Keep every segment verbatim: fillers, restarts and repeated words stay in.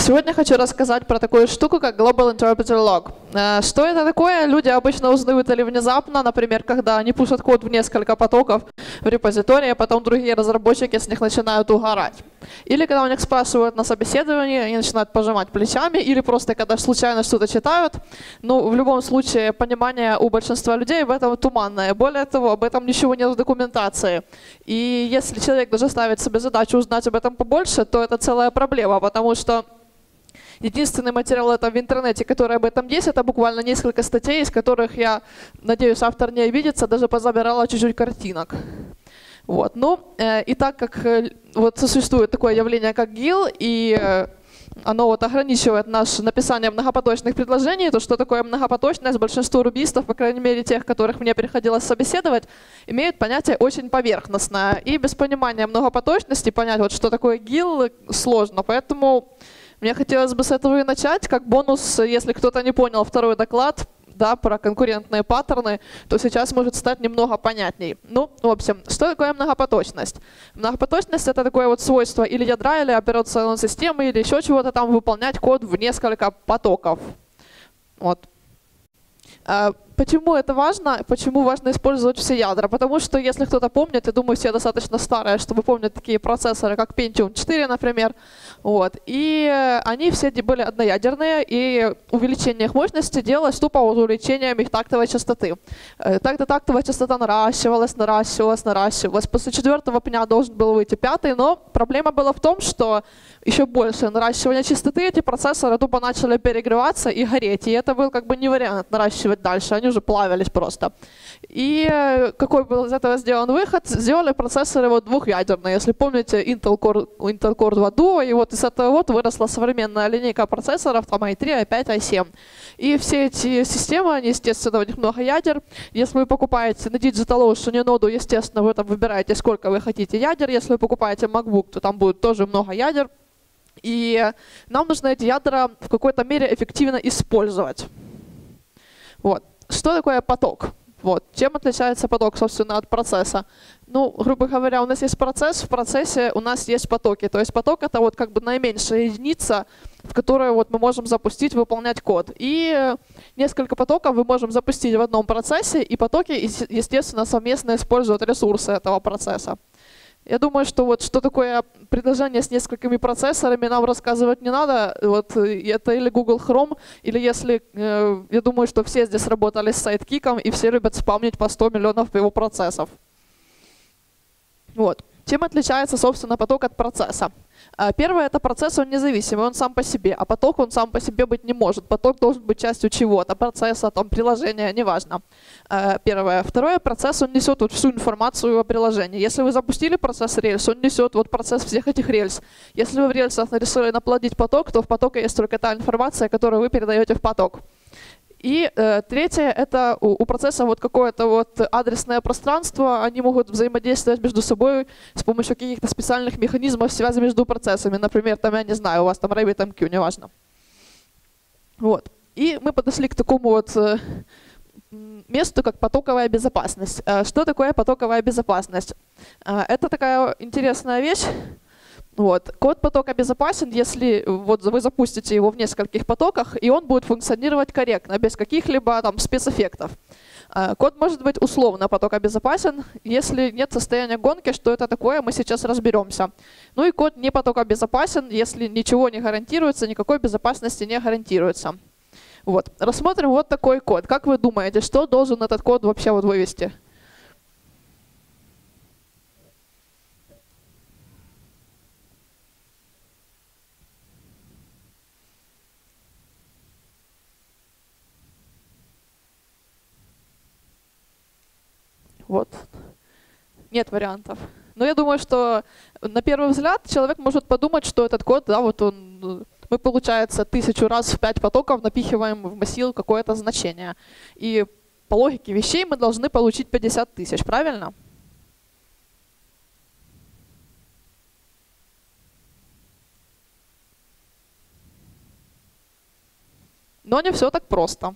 Сегодня хочу рассказать про такую штуку, как Global Interpreter Log. Что это такое? Люди обычно узнают или внезапно, например, когда они пушат код в несколько потоков в репозитории, а потом другие разработчики с них начинают угорать. Или когда у них спрашивают на собеседовании, они начинают пожимать плечами, или просто когда случайно что-то читают. Ну, в любом случае, понимание у большинства людей в этом туманное. Более того, об этом ничего нет в документации. И если человек даже ставит себе задачу узнать об этом побольше, то это целая проблема, потому что единственный материал это в интернете, который об этом есть, это буквально несколько статей, из которых я, надеюсь, автор не обидится, даже позабирала чуть-чуть картинок. Вот. Ну, э, и так как э, вот существует такое явление, как гил, и э, оно вот ограничивает наше написание многопоточных предложений, то что такое многопоточность, большинство рубистов, по крайней мере тех, которых мне приходилось собеседовать, имеют понятие очень поверхностное. И без понимания многопоточности понять, вот, что такое гил, сложно. Поэтому мне хотелось бы с этого и начать. Как бонус, если кто-то не понял второй доклад, да, про конкурентные паттерны, то сейчас может стать немного понятней. Ну, в общем, что такое многопоточность? Многопоточность — это такое вот свойство или ядра, или операционной системы, или еще чего-то там, выполнять код в несколько потоков. Вот. Почему это важно? Почему важно использовать все ядра? Потому что, если кто-то помнит, я думаю, все достаточно старые, чтобы помнить такие процессоры, как Pentium четыре, например. Вот. И они все были одноядерные, и увеличение их мощности делалось тупо увеличением их тактовой частоты. Тогда тактовая частота наращивалась, наращивалась, наращивалась. После четвертого пня должен был выйти пятый, но проблема была в том, что еще больше наращивания частоты, эти процессоры тупо начали перегреваться и гореть. И это был как бы не вариант наращивать дальше, они уже плавились просто. И какой был из этого сделан выход? Сделали процессоры вот двухъядерные. Если помните, Intel Core, Intel Core два Duo, и вот из этого вот выросла современная линейка процессоров, там ай три, ай пять, ай семь. И все эти системы, они, естественно, у них много ядер. Если вы покупаете на DigitalOcean ноду, естественно, вы там выбираете, сколько вы хотите ядер. Если вы покупаете MacBook, то там будет тоже много ядер. И нам нужно эти ядра в какой-то мере эффективно использовать. Вот. Что такое поток? Вот. Чем отличается поток, собственно, от процесса? Ну, грубо говоря, у нас есть процесс, в процессе у нас есть потоки. То есть поток — это вот как бы наименьшая единица, в которую вот мы можем запустить, выполнять код. И несколько потоков мы можем запустить в одном процессе, и потоки, естественно, совместно используют ресурсы этого процесса. Я думаю, что вот что такое предложение с несколькими процессорами, нам рассказывать не надо. Вот это или Google Chrome, или если, э, я думаю, что все здесь работали с сайдкиком, и все любят спамнить по сто миллионов его процессов. Вот. Чем отличается, собственно, поток от процесса? Первое — это процесс, он независимый, он сам по себе, а поток, он сам по себе быть не может. Поток должен быть частью чего-то, процесса, там, приложения, неважно. Первое. Второе, процесс, он несет вот всю информацию о приложении. Если вы запустили процесс рельс, он несет вот процесс всех этих рельс. Если вы в рельсах решили наплодить поток, то в потоке есть только та информация, которую вы передаете в поток. И э, третье — это у, у процесса вот какое-то вот адресное пространство, они могут взаимодействовать между собой с помощью каких-то специальных механизмов связи между процессами. Например, там, я не знаю, у вас там RabbitMQ, неважно. Вот. И мы подошли к такому вот э, месту, как потоковая безопасность. Э, что такое потоковая безопасность? Э, это такая интересная вещь. Вот. Код потока безопасен, если вот вы запустите его в нескольких потоках, и он будет функционировать корректно, без каких-либо там спецэффектов. Код может быть условно потокобезопасен, если нет состояния гонки, что это такое, мы сейчас разберемся. Ну и код не потокобезопасен, если ничего не гарантируется, никакой безопасности не гарантируется. Вот. Рассмотрим вот такой код. Как вы думаете, что должен этот код вообще вот вывести? Вот. Нет вариантов. Но я думаю, что на первый взгляд человек может подумать, что этот код, да, вот он, мы, получается, тысячу раз в пять потоков напихиваем в массив какое-то значение. И по логике вещей мы должны получить пятьдесят тысяч, правильно? Но не все так просто.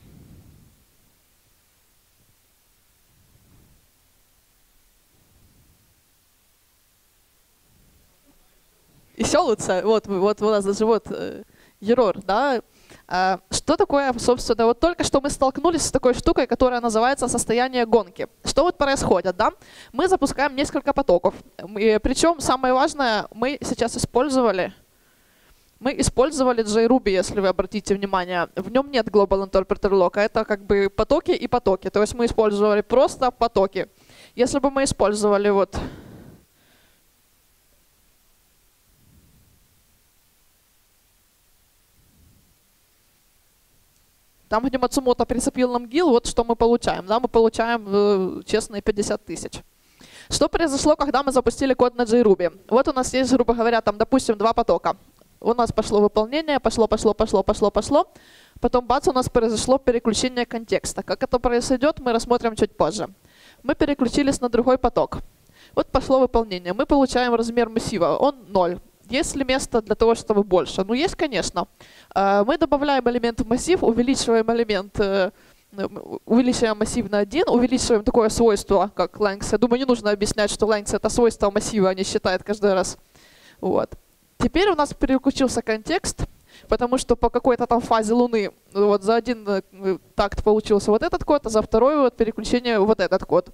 Еще лучше. Вот, вот у нас даже вот Error, да? Что такое, собственно, вот только что мы столкнулись с такой штукой, которая называется состояние гонки. Что вот происходит, да? Мы запускаем несколько потоков. И причем самое важное, мы сейчас использовали, мы использовали JRuby, если вы обратите внимание. В нем нет Global Interpreter Lock, это как бы потоки и потоки. То есть мы использовали просто потоки. Если бы мы использовали вот... Там, где Мацумото прицепил нам гил, вот что мы получаем. Да, мы получаем э, честные пятьдесят тысяч. Что произошло, когда мы запустили код на JRuby? Вот у нас есть, грубо говоря, там, допустим, два потока. У нас пошло выполнение, пошло, пошло, пошло, пошло, пошло. Потом, бац, у нас произошло переключение контекста. Как это произойдет, мы рассмотрим чуть позже. Мы переключились на другой поток. Вот пошло выполнение. Мы получаем размер массива, он ноль. Есть ли место для того, чтобы больше? Ну, есть, конечно. Мы добавляем элемент в массив, увеличиваем элемент, увеличиваем массив на один, увеличиваем такое свойство, как length. Я думаю, не нужно объяснять, что length — это свойство массива, а не считает каждый раз. Вот. Теперь у нас переключился контекст, потому что по какой-то там фазе Луны вот за один такт получился вот этот код, а за второй вот переключение вот этот код.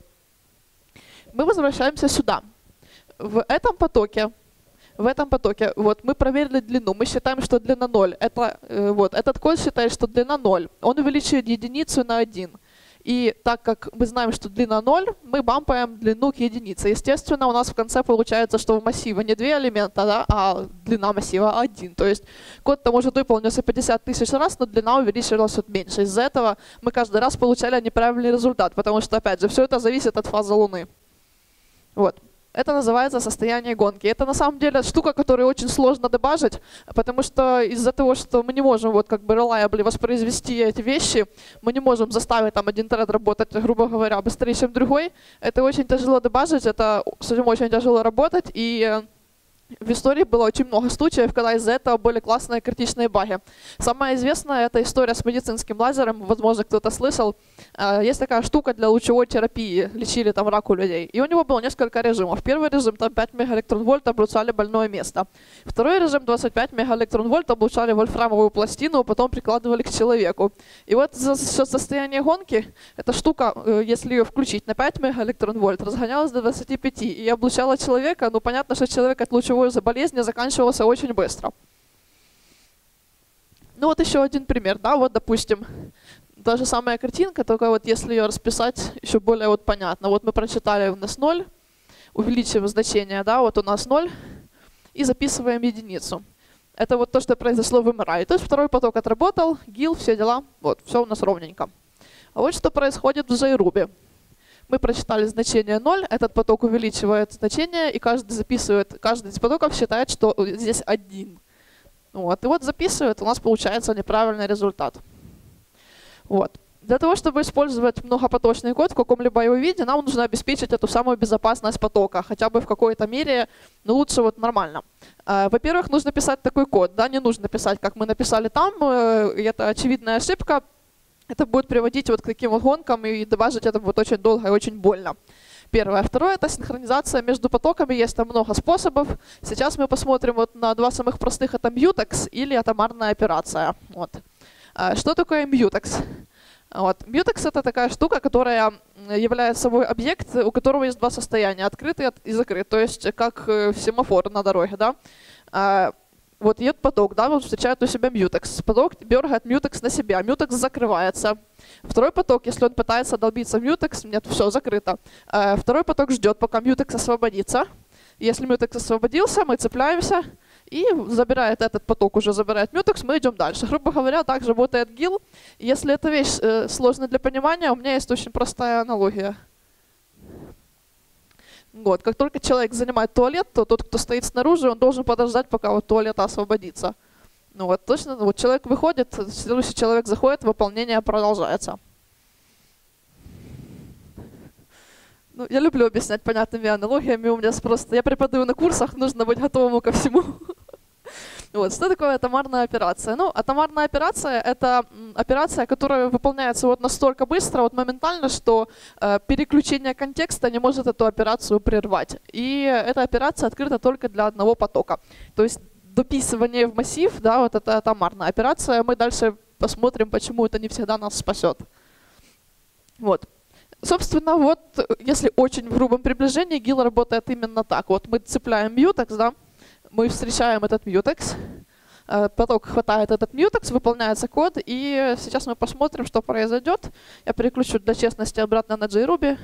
Мы возвращаемся сюда. В этом потоке В этом потоке вот, мы проверили длину. Мы считаем, что длина ноль. Это, э, вот, этот код считает, что длина ноль. Он увеличивает единицу на один. И так как мы знаем, что длина ноль, мы бампаем длину к единице. Естественно, у нас в конце получается, что в массиве не две элемента, да, а длина массива один. То есть код-то может выполниться пятьдесят тысяч раз, но длина увеличивалась вот меньше. Из-за этого мы каждый раз получали неправильный результат, потому что, опять же, все это зависит от фазы Луны. Вот. Это называется состояние гонки. Это на самом деле штука, которую очень сложно дебажить, потому что из-за того, что мы не можем вот как бы reliably воспроизвести эти вещи, мы не можем заставить там один тред работать, грубо говоря, быстрее, чем другой. Это очень тяжело дебажить, это с этим очень тяжело работать, и в истории было очень много случаев, когда из-за этого были классные критичные баги. Самая известная — это история с медицинским лазером, возможно, кто-то слышал. Есть такая штука для лучевой терапии, лечили там рак у людей. И у него было несколько режимов. Первый режим — там пять мегаэлектронвольт, облучали больное место. Второй режим — двадцать пять мегаэлектронвольт, облучали вольфрамовую пластину, потом прикладывали к человеку. И вот за счет состояния гонки эта штука, если ее включить на пять мегаэлектронвольт, разгонялась до двадцати пяти и облучала человека. Ну, понятно, что человек от лучевой болезни заканчивался очень быстро. Ну вот еще один пример, да, вот допустим, та же самая картинка, только вот если ее расписать еще более вот понятно. Вот мы прочитали, у нас ноль, увеличиваем значение, да, вот у нас ноль, и записываем единицу. Это вот то, что произошло в эм эр ай. То есть второй поток отработал, гил, все дела, вот, все у нас ровненько. А вот что происходит в JRuby. Мы прочитали значение ноль, этот поток увеличивает значение, и каждый записывает, каждый из потоков считает, что здесь один. Вот. И вот записывает, у нас получается неправильный результат. Вот. Для того, чтобы использовать многопоточный код в каком-либо его виде, нам нужно обеспечить эту самую безопасность потока, хотя бы в какой-то мере, но лучше вот нормально. Во-первых, нужно писать такой код, да, не нужно писать, как мы написали там, и это очевидная ошибка. Это будет приводить вот к таким вот гонкам, и дебажить это будет очень долго и очень больно. Первое. Второе — это синхронизация между потоками. Есть там много способов. Сейчас мы посмотрим вот на два самых простых. Это mutex или атомарная операция. Вот. Что такое mutex? Вот. Mutex — это такая штука, которая является собой объект, у которого есть два состояния, открытый и закрыт. То есть как семафор на дороге. Да? Вот идет поток, да, вот встречает у себя mutex. Поток дергает mutex на себя, mutex закрывается. Второй поток, если он пытается долбиться в mutex, нет, все, закрыто. Второй поток ждет, пока mutex освободится. Если mutex освободился, мы цепляемся, и забирает этот поток, уже забирает mutex, мы идем дальше. Грубо говоря, так же работает гил. Если эта вещь э, сложная для понимания, у меня есть очень простая аналогия. Вот. Как только человек занимает туалет, то тот, кто стоит снаружи, он должен подождать, пока вот туалет освободится. Ну вот, точно, вот человек выходит, следующий человек заходит, выполнение продолжается. Ну, я люблю объяснять понятными аналогиями, у меня просто, я преподаю на курсах, нужно быть готовым ко всему. Вот. Что такое атомарная операция? Ну, атомарная операция — это операция, которая выполняется вот настолько быстро, вот моментально, что э, переключение контекста не может эту операцию прервать. И эта операция открыта только для одного потока. То есть дописывание в массив, да, вот это атомарная операция. Мы дальше посмотрим, почему это не всегда нас спасет. Вот. Собственно, вот, если очень в грубом приближении, гил работает именно так. Вот мы цепляем mutex, да, мы встречаем этот mutex, поток хватает этот mutex, выполняется код, и сейчас мы посмотрим, что произойдет. Я переключу для честности обратно на JRuby.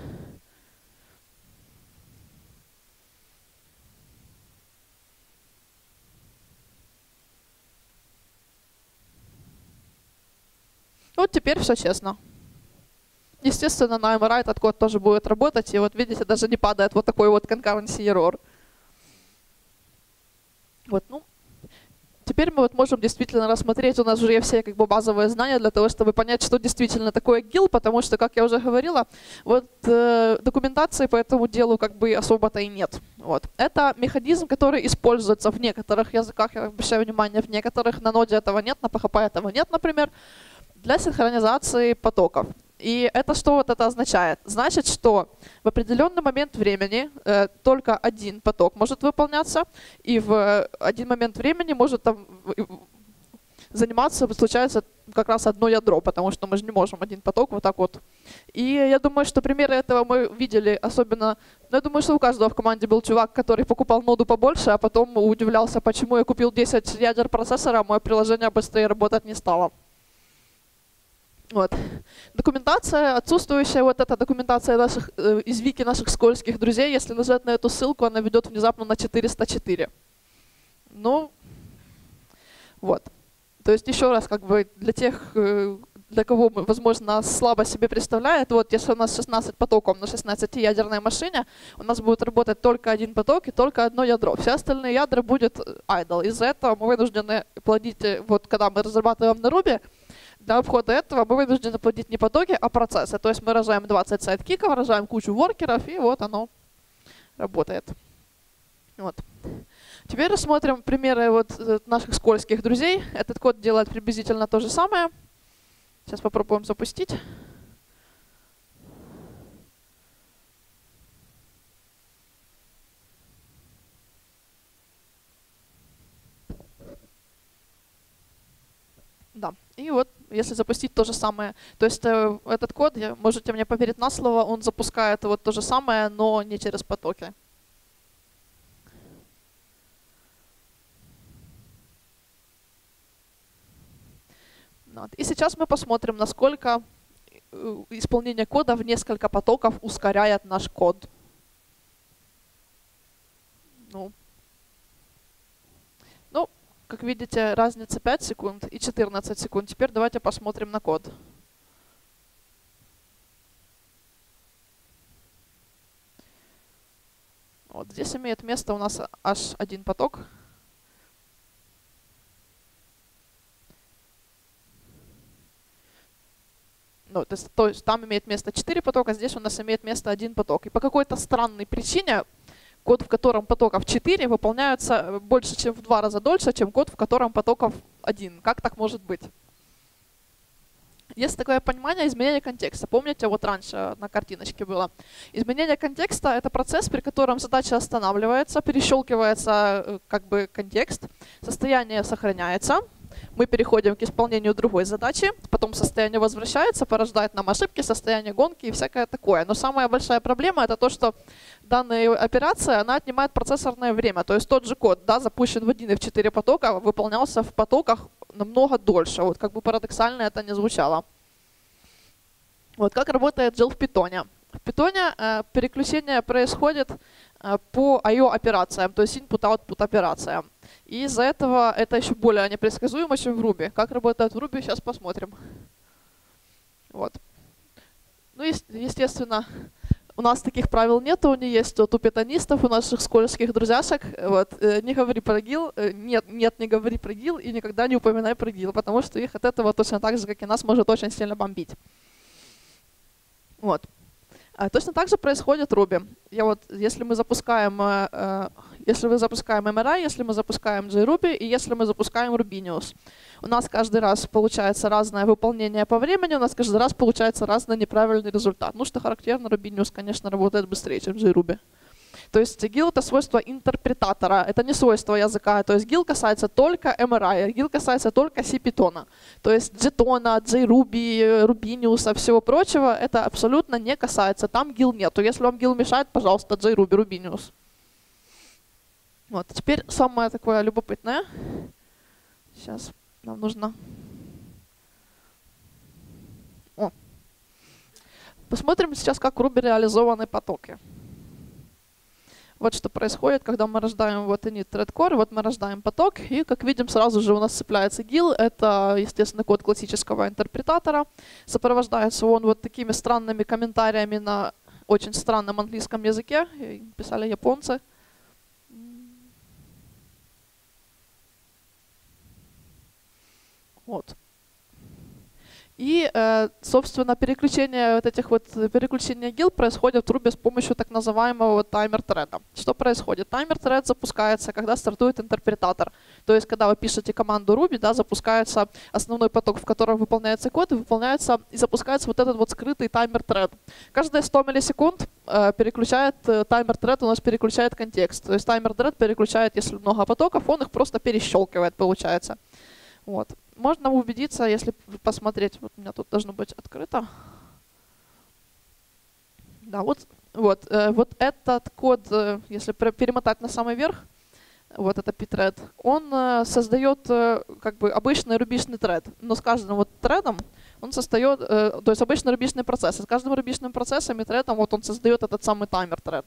Вот теперь все честно. Естественно, на эм эр ай этот код тоже будет работать, и вот видите, даже не падает вот такой вот concurrency error. Вот, ну, теперь мы вот можем действительно рассмотреть, у нас уже все как бы базовые знания для того, чтобы понять, что действительно такое гил, потому что, как я уже говорила, вот э, документации по этому делу как бы особо-то и нет. Вот. Это механизм, который используется в некоторых языках, я обращаю внимание, в некоторых, на ноде этого нет, на пи эйч пи этого нет, например, для синхронизации потоков. И это что вот это означает? Значит, что в определенный момент времени э, только один поток может выполняться, и в один момент времени может там заниматься, случается как раз одно ядро, потому что мы же не можем один поток вот так вот. И я думаю, что примеры этого мы видели, особенно, ну, я думаю, что у каждого в команде был чувак, который покупал ноду побольше, а потом удивлялся, почему я купил десять ядер процессора, а мое приложение быстрее работать не стало. Вот. Документация, отсутствующая вот эта документация наших, э, из вики наших скользких друзей, если нажать на эту ссылку, она ведет внезапно на четыреста четыре. Ну, вот. То есть еще раз, как бы для тех, э, для кого, возможно, слабо себе представляет, вот если у нас шестнадцать потоков на шестнадцатиядерной машине, у нас будет работать только один поток и только одно ядро. Все остальные ядра будет idle. Из-за этого мы вынуждены плодить, вот когда мы разрабатываем на Ruby, для обхода этого мы вынуждены плодить не потоки, а процессы. То есть мы рожаем двадцать сайдкиков, рожаем кучу воркеров, и вот оно работает. Вот. Теперь рассмотрим примеры вот наших скользких друзей. Этот код делает приблизительно то же самое. Сейчас попробуем запустить. Да, и вот если запустить то же самое, то есть э, этот код, можете мне поверить на слово, он запускает вот то же самое, но не через потоки. Вот. И сейчас мы посмотрим, насколько исполнение кода в несколько потоков ускоряет наш код. Ну, ну как видите, разница пять секунд и четырнадцать секунд. Теперь давайте посмотрим на код. Вот здесь имеет место у нас аж один поток. Ну, то, есть, то есть там имеет место четыре потока, здесь у нас имеет место один поток. И по какой-то странной причине код, в котором потоков четыре, выполняется больше, чем в два раза дольше, чем код, в котором потоков один. Как так может быть? Есть такое понимание изменения контекста. Помните, вот раньше на картиночке было. Изменение контекста — это процесс, при котором задача останавливается, перещелкивается как бы контекст, состояние сохраняется, мы переходим к исполнению другой задачи, потом состояние возвращается, порождает нам ошибки, состояние гонки и всякое такое. Но самая большая проблема — это то, что данная операция, она отнимает процессорное время. То есть тот же код, да, запущен в один и в четыре потока, выполнялся в потоках намного дольше. Вот как бы парадоксально это не звучало. Вот как работает джил в питоне. В питоне э, переключение происходит э, по ай о-операциям, то есть input-output операциям. И из-за этого это еще более непредсказуемо, чем в Ruby. Как работает в Ruby, сейчас посмотрим. Вот. Ну, естественно, у нас таких правил нет, они есть вот у питонистов, у наших скользких друзьяшек. Вот. Не говори про гил, нет, нет, не говори про гил и никогда не упоминай про гил, потому что их от этого точно так же, как и нас, может очень сильно бомбить. Вот. Точно так же происходит в Ruby. Я вот, если мы запускаем, э, если мы запускаем эм эр ай, если мы запускаем JRuby и если мы запускаем Rubinius, у нас каждый раз получается разное выполнение по времени, у нас каждый раз получается разный неправильный результат. Ну, что характерно, Rubinius, конечно, работает быстрее, чем JRuby. То есть гил — это свойство интерпретатора, это не свойство языка. То есть гил касается только эм эр ай, гил касается только си-питона. То есть Jetona, JRuby, Rubinius, всего прочего, это абсолютно не касается. Там гил нету. Если вам гил мешает, пожалуйста, JRuby, Rubinius. Вот. Теперь самое такое любопытное. Сейчас нам нужно... О. Посмотрим сейчас, как в Ruby реализованы потоки. Вот что происходит, когда мы рождаем вот init thread core, вот мы рождаем поток, и, как видим, сразу же у нас цепляется гил. Это, естественно, код классического интерпретатора. Сопровождается он вот такими странными комментариями на очень странном английском языке. Писали японцы. Вот. И, собственно, переключение вот этих вот переключения гил происходит в Ruby с помощью так называемого таймер-треда. Что происходит? Таймер-тред запускается, когда стартует интерпретатор. То есть, когда вы пишете команду Ruby, да, запускается основной поток, в котором выполняется код, и выполняется и запускается вот этот вот скрытый таймер-тред. Каждые сто миллисекунд э, переключает э, таймер-тред, у нас переключает контекст. То есть таймер-тред переключает, если много потоков, он их просто перещелкивает, получается. Вот. Можно убедиться, если посмотреть, вот у меня тут должно быть открыто. Да, вот, вот, э, вот этот код, э, если перемотать на самый верх, вот это pthread, он э, создает э, как бы обычный рубишный тред, но с каждым вот тредом он создает, э, то есть обычный рубишный процесс, и с каждым рубишным процессом и тредом вот он создает этот самый таймер-тред.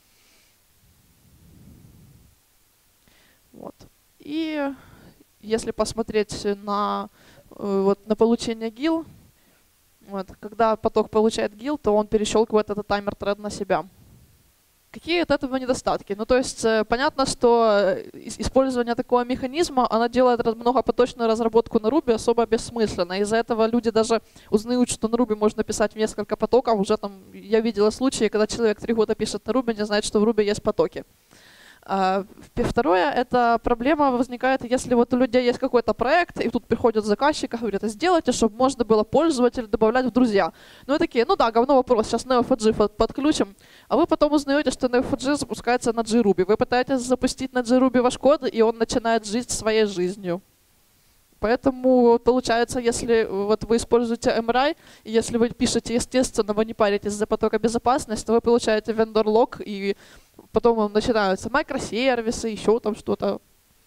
Вот. И если посмотреть на, вот, на получение гил, вот, когда поток получает гил, то он перещелкивает этот таймер-тред на себя. Какие от этого недостатки? Ну, то есть понятно, что использование такого механизма, оно делает многопоточную разработку на Ruby особо бессмысленно. Из-за этого люди даже узнают, что на Ruby можно писать в несколько потоков. Уже там я видела случаи, когда человек три года пишет на Ruby, не знает, что в Ruby есть потоки. Uh, второе, эта проблема возникает, если вот у людей есть какой-то проект, и тут приходят заказчик и говорят, сделайте, чтобы можно было пользователя добавлять в друзья. Ну и такие, ну да, говно вопрос, сейчас нeo фор джи подключим, а вы потом узнаете, что neo фор джи запускается на JRuby. Вы пытаетесь запустить на JRuby ваш код, и он начинает жить своей жизнью. Поэтому получается, если вот вы используете эм эр ай, и если вы пишете, естественно, вы не паритесь за потока безопасности, то вы получаете vendor log, и потом начинаются микросервисы, еще там что-то.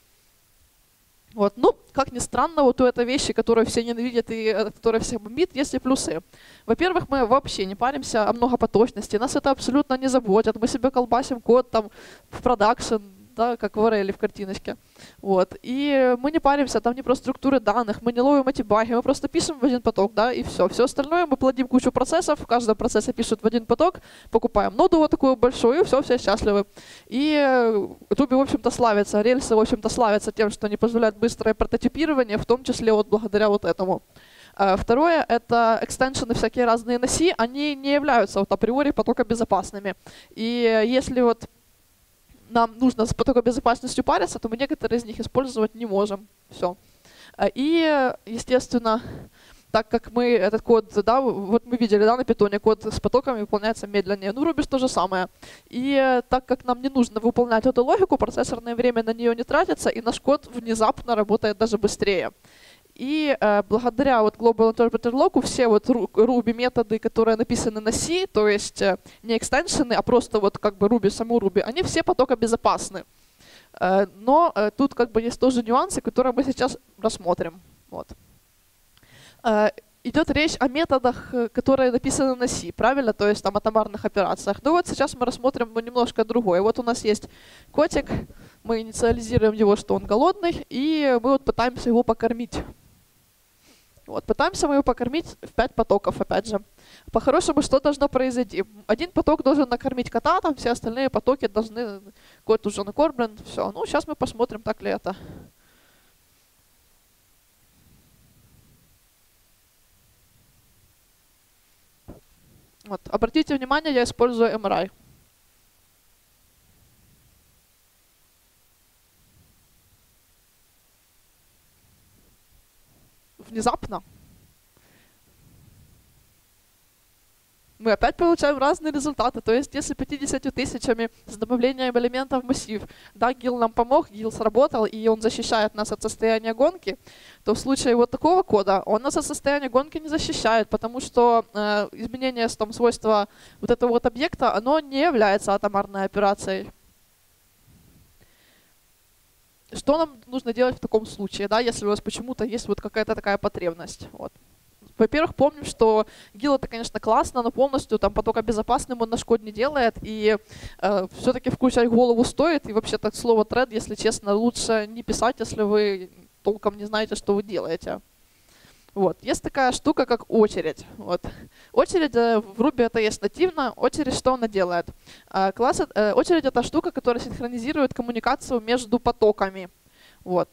Вот. Ну, как ни странно, вот у этой вещи, которую все ненавидят и которая все бомбит, есть и плюсы. Во-первых, мы вообще не паримся о многопоточности, нас это абсолютно не заботит. Мы себе колбасим код там в продакшн, да, как в Орели в картиночке. Вот. И мы не паримся там ни про структуры данных, мы не ловим эти баги, мы просто пишем в один поток, да, и все. Все остальное мы плодим кучу процессов, в каждом процессе пишут в один поток, покупаем ноду вот такую большую, и все, все счастливы. И Ruby, в общем-то, славится, рельсы, в общем-то, славятся тем, что они позволяют быстрое прототипирование, в том числе вот благодаря вот этому. Второе — это экстеншены всякие разные на C, они не являются вот априори потокобезопасными. И если вот нам нужно с потокобезопасностью париться, то мы некоторые из них использовать не можем. Все. И, естественно, так как мы этот код, да, вот мы видели, да, на питоне код с потоками выполняется медленнее. Ну, Ruby то же самое. И так как нам не нужно выполнять эту логику, процессорное время на нее не тратится, и наш код внезапно работает даже быстрее. И э, благодаря вот Global Interpreter Lock все вот Ruby методы, которые написаны на C, то есть э, не экстеншены, а просто вот как бы Ruby, саму Ruby, они все потокобезопасны. Э, но э, тут как бы есть тоже нюансы, которые мы сейчас рассмотрим. Вот. Э, идет речь о методах, которые написаны на C, правильно? То есть там атомарных операциях. Ну вот сейчас мы рассмотрим немножко другое. Вот у нас есть котик, мы инициализируем его, что он голодный, и мы вот пытаемся его покормить. Вот, пытаемся мы его покормить в пять потоков, опять же. По-хорошему, что должно произойти? Один поток должен накормить кота, там все остальные потоки должны... Кот уже накормлен, все. Ну, сейчас мы посмотрим, так ли это. Вот, обратите внимание, я использую эм эр ай. Внезапно. мы опять получаем разные результаты. То есть если пятьюдесятью тысячами с добавлением элементов в массив, да, гил нам помог, гил сработал, и он защищает нас от состояния гонки, то в случае вот такого кода он нас от состояния гонки не защищает, потому что э, изменение там, свойства вот этого вот объекта, оно не является атомарной операцией. Что нам нужно делать в таком случае, да, если у вас почему-то есть вот какая-то такая потребность? Вот. Во-первых, помним, что гил это, конечно, классно, но полностью там потокобезопасным он наш код не делает, и э, все-таки включать голову стоит, и вообще так слово thread, если честно, лучше не писать, если вы толком не знаете, что вы делаете. Вот. Есть такая штука, как очередь. Вот. Очередь в Ruby это есть нативно. Очередь что она делает? Э, класс, э, очередь это штука, которая синхронизирует коммуникацию между потоками. Вот.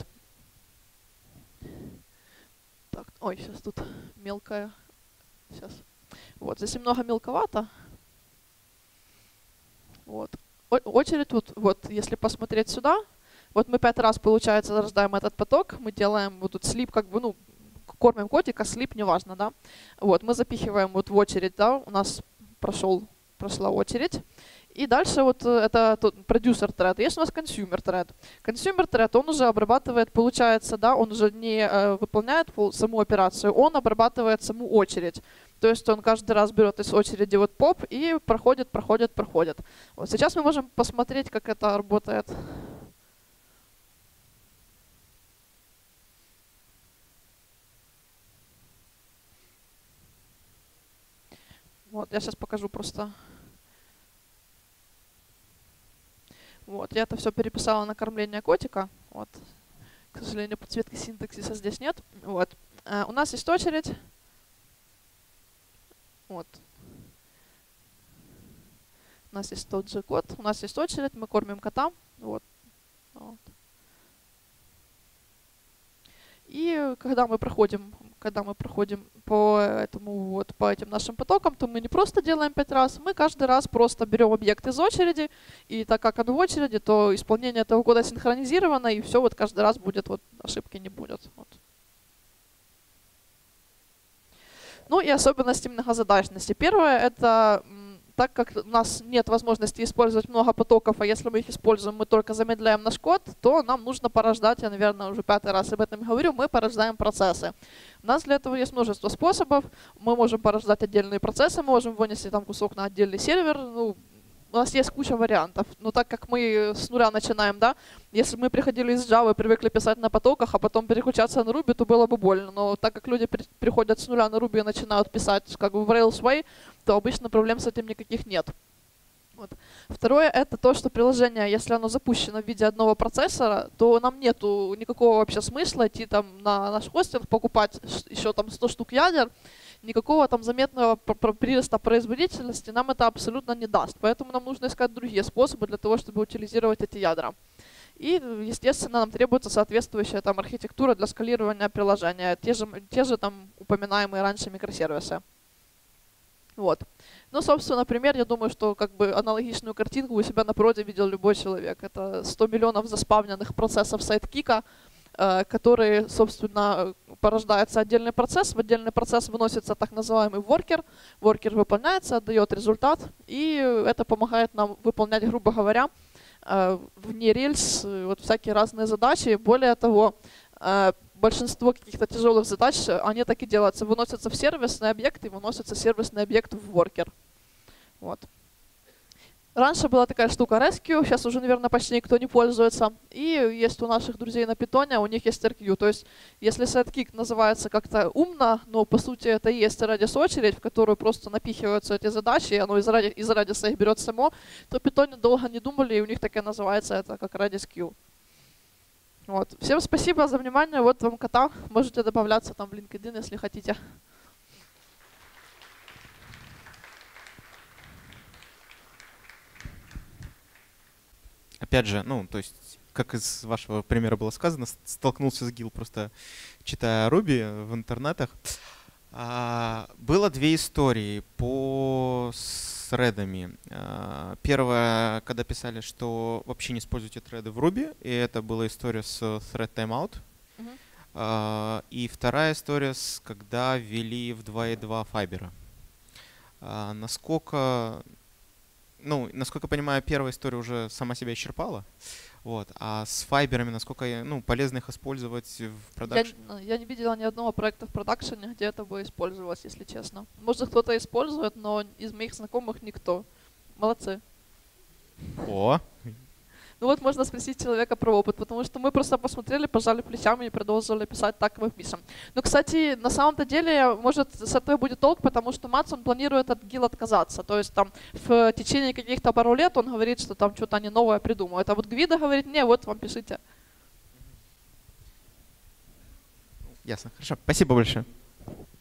Так, ой, сейчас тут мелкая. Сейчас. Вот, здесь немного мелковато. Вот. О очередь, вот, вот, если посмотреть сюда, вот мы пять раз, получается, рождаем этот поток, мы делаем вот тут слип, как бы, ну, кормим котика, слип, неважно, да. Вот, мы запихиваем вот в очередь, да, у нас прошел, прошла очередь. И дальше вот это продюсер thread. Есть у нас consumer thread. Consumer thread, он уже обрабатывает, получается, да, он уже не э, выполняет саму операцию, он обрабатывает саму очередь. То есть он каждый раз берет из очереди вот поп и проходит, проходит, проходит. Вот сейчас мы можем посмотреть, как это работает. Вот, я сейчас покажу просто. Вот, я это все переписала на кормление котика. Вот. К сожалению, подсветки синтаксиса здесь нет. Вот. А, у нас есть очередь. Вот. У нас есть тот же код. У нас есть очередь, мы кормим кота. Вот. Вот. И когда мы проходим, когда мы проходим по этому вот по этим нашим потокам, то мы не просто делаем пять раз, мы каждый раз просто берем объект из очереди, и так как он в очереди, то исполнение этого кода синхронизировано, и все вот каждый раз будет, вот ошибки не будет. Вот. Ну и особенности многозадачности. Первое — это так как у нас нет возможности использовать много потоков, а если мы их используем, мы только замедляем наш код, то нам нужно порождать, я, наверное, уже пятый раз об этом говорю, мы порождаем процессы. У нас для этого есть множество способов. Мы можем порождать отдельные процессы, мы можем вынести там кусок на отдельный сервер. Ну, у нас есть куча вариантов. Но так как мы с нуля начинаем, да, если бы мы приходили из Java, привыкли писать на потоках, а потом переключаться на Ruby, то было бы больно. Но так как люди при приходят с нуля на Ruby и начинают писать как бы в Rails way, то обычно проблем с этим никаких нет. Вот. Второе — это то, что приложение, если оно запущено в виде одного процессора, то нам нету никакого вообще смысла идти там на наш хостинг, покупать еще там сто штук ядер. Никакого там заметного прироста производительности нам это абсолютно не даст. Поэтому нам нужно искать другие способы для того, чтобы утилизировать эти ядра. И, естественно, нам требуется соответствующая там архитектура для скалирования приложения. Те же, те же там упоминаемые раньше микросервисы. Вот. Ну, собственно, например, я думаю, что как бы аналогичную картинку у себя на проде видел любой человек. Это сто миллионов заспавненных процессов сайдкика, который, собственно, порождается отдельный процесс, в отдельный процесс выносится так называемый воркер, воркер выполняется, отдает результат, и это помогает нам выполнять, грубо говоря, вне рельс вот всякие разные задачи. Более того, большинство каких-то тяжелых задач, они так и делаются, выносятся в сервисный объект и выносится сервисный объект в воркер. Вот. Раньше была такая штука rescue, сейчас уже, наверное, почти никто не пользуется. И есть у наших друзей на питоне, у них есть rq. То есть, если sidekick называется как-то умно, но по сути это и есть Redis очередь, в которую просто напихиваются эти задачи, и оно из Redis, из Redis их берет само, то питоне долго не думали, и у них так и называется это как Redis Q. Вот. Всем спасибо за внимание. Вот вам кота. Можете добавляться там в LinkedIn, если хотите. Опять же, ну, то есть, как из вашего примера было сказано, столкнулся с Гил, просто читая Ruby в интернетах. А, было две истории по threadами. А, первая, когда писали, что вообще не используйте thread в Ruby, и это была история с thread timeout. Uh-huh. а, и вторая история, с, когда ввели в два и два Fiber. А, насколько, ну, насколько я понимаю, первая история уже сама себя исчерпала. Вот. А с файберами, насколько ну, полезно их использовать в продакшене? Я, я не видела ни одного проекта в продакшене, где это бы использовалось, если честно. Может, кто-то использует, но из моих знакомых никто. Молодцы. О! Ну вот можно спросить человека про опыт, потому что мы просто посмотрели, пожали плечами и продолжили писать так, как мы пишем. Но, кстати, на самом-то деле, может, с этого будет толк, потому что Мац, он планирует от гил отказаться. То есть там в течение каких-то пару лет он говорит, что там что-то они новое придумают. А вот Гвида говорит, не, вот вам пишите. Ясно. Хорошо. Спасибо большое.